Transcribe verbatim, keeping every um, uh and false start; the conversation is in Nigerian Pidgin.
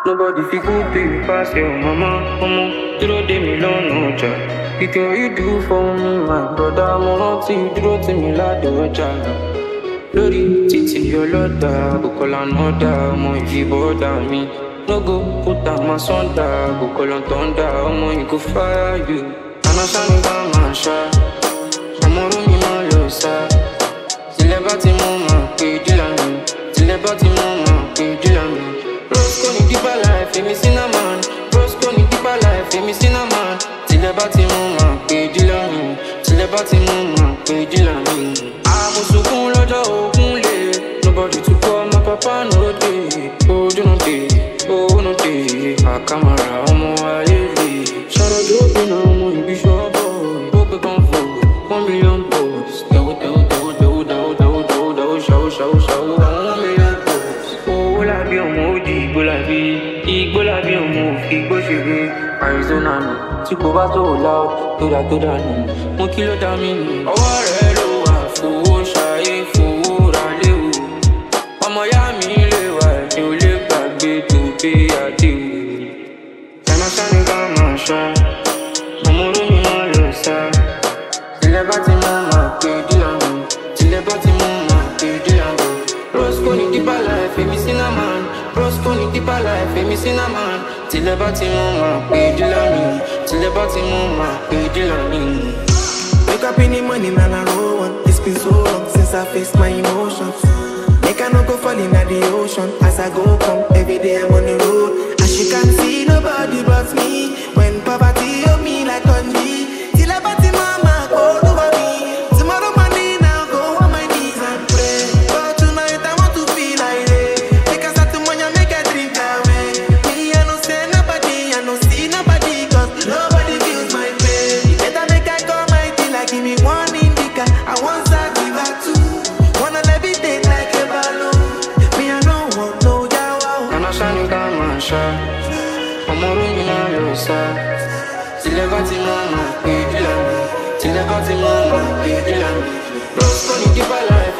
Nobody feel good to you pass your mama, mama. Dúró dè mí lọ́nà ọjà. The thing you do for me, my brother, mo rántí dúró tì mí ládò ọjà. Lórí títì ọlọ́dà, Bukola nọ́dà, ọmọ ìfibọ́dà mi. No go put am asunder, Bukola thunder, ọmọ you go fire you. Àná sáni bá máa ṣá, ọmọ orú mi máa lọ sá. Tilẹ̀ bá ti mú máa pé dílà mi, tilẹ̀ bá ti mú máa pé dílà mi. Roscoe ní deeper life, èmi cinnamon. Roscoe ní deeper life, èmi cinnamon. Tilẹ̀ bá ti mú máa pé dílà mi, tilẹ̀ bá ti mú máa pé dílà mi. Àmùsùnkún lọ́jọ́ ogun lè, nobody to call my papa no dey. Ojú no dey, owó no dey, àkàmàrà ọmọ ayé lè. Ṣàròjò òbínà ọmọ ìbí ṣọ́bọ̀, ó pé kan fò, one million posts. Dẹ̀wó dẹ̀wó dẹ̀wó dẹ̀wó dẹ̀wó dẹ̀wó dẹ̀wó dẹ̀wó ṣàwó ṣàwó ṣàwó, one million posts. Owó làbí ọmọ òdì igbó làbí, igbó làbí ọmọ òfin igbó ṣeré. Arizona nù, tí kò bá tó loud, tó dà tó dà nù, mo kí ló dá mí nù. Ọwọ́ rẹ̀ ló wà fowó ṣayé fowó ra léwu. Ọmọ yá mi lè wà ní o lè gbàgbé tó gbé àdéhùn. Ẹ̀ma sáré ká máa ṣá, ọmọ orú mi máa lọ sá. Tilẹ̀ bá ti mú máa pé dílà mi, tilẹ̀ bá ti mú máa pé dílà mi. Roscoe ní deeper life, èmi cinnamon. Roscoe ní deeper life, èmi cinnamon. Tilẹ̀ bá ti mú máa pé dílà mi, tilẹ̀ bá ti mú máa pé dílà mi. Wake up in the morning and I roll one. It's been so long since I faced my emotions. Make I not go falling at the ocean. As I go come, every day I'm on the road. As you can see, nobody but me. When poverty on me like on me. Till I party mama, go over me. Tomorrow morning I'll go on my knees and pray. But tonight I want to feel like it. Make I start to money, make I drink away. Me, I no say nobody, I no see nobody. Cause nobody feels my pain. Better make I call my tea, like give me one indica. I want to give her two. Wanna levitate like a balloon. Me, I don't want no jaw. Àná sáni ká máa ṣá, ọmọ orú mi máa lọ sá. Tilẹ̀ bá ti mú máa pé dílà mi, tilẹ̀ bá ti mú máa pé dílà mi. Roscoe ní deeper life.